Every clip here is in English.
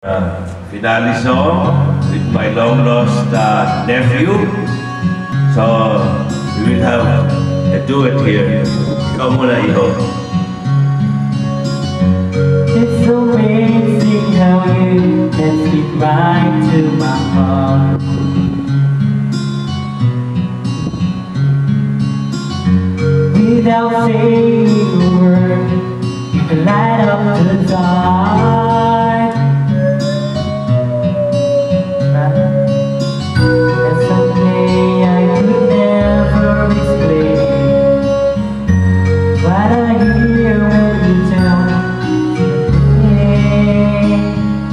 Finale song with my long lost nephew. So we will have a duet here. Ikaw muna, Iho. It's amazing how you can speak right to my heart. Without saying a word, you can light up the dark. And someday I could never explain what I hear when you tell me.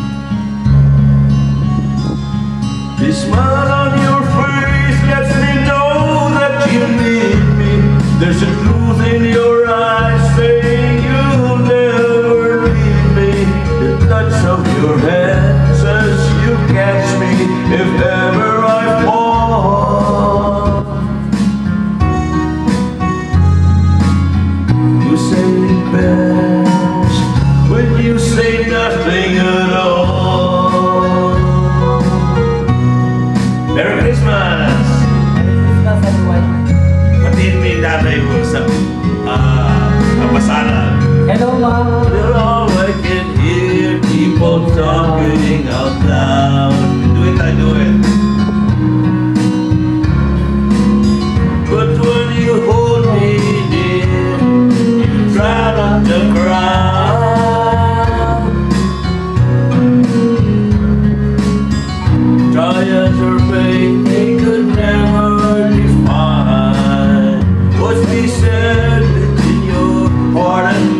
The smile on your face lets me know that you need me. There's a truth in your eyes saying you'll never leave me. The touch of your hand says you'll catch me if ever I fall. You say it best when you say nothing at all. Merry Christmas! Christmas, everyone. Matiin mo yung nanay mo sa kapasanan. Hello, Mom. Oh, I can hear people talking out loud. Do it, I do it. But when you hold me near, you try not to cry. Try as your faith, they could never define what's be said in your heart and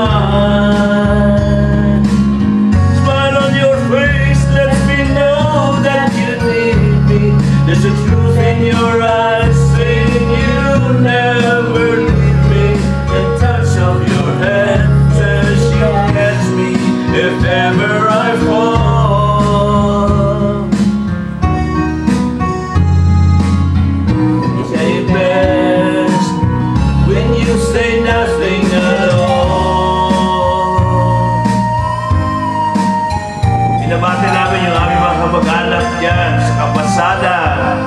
mind. Smile on your face lets me know that you need me. There's a truth in your eyes saying you'll never leave me. The touch of your hand says you'll catch me if ever I fall. You say it best when you say nothing at all. Binabati namin yung aming mga kamag-anak dyan sa Kapasada,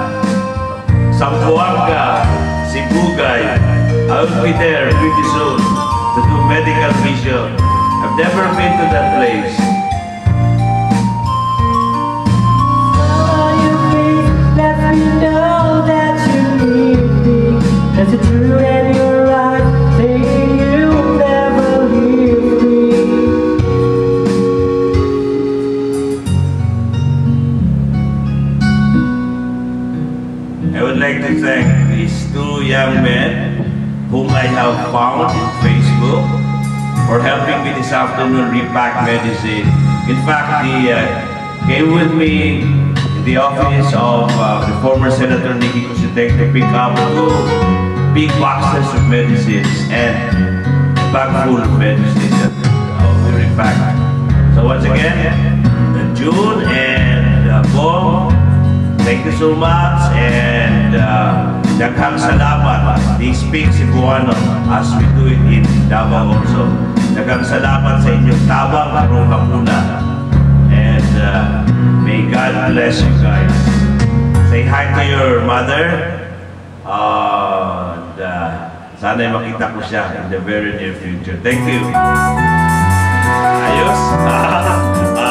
Zamboanga, Sibugay. I'll be there pretty soon to do medical vision. I've never been to that place. On your face, let me know that you need me. There's a truth in your eyes saying you'll never leave me. I would like to thank these two young men whom I have found in Facebook for helping me this afternoon repack medicine. In fact, they came with me in the office of the former Senator Nikki Kusitek to pick up 2 big boxes of medicines and a bag full of medicines that we repacked. So once again, June and Bong, thank you so much, and daghang salamat. They speak Cebuano as we do it in Davao also. Daghang salamat sa inyong tabang karong hapuna. And may God bless you guys. Say hi to your mother. And sana'y makita ko siya in the very near future. Thank you. Ayos?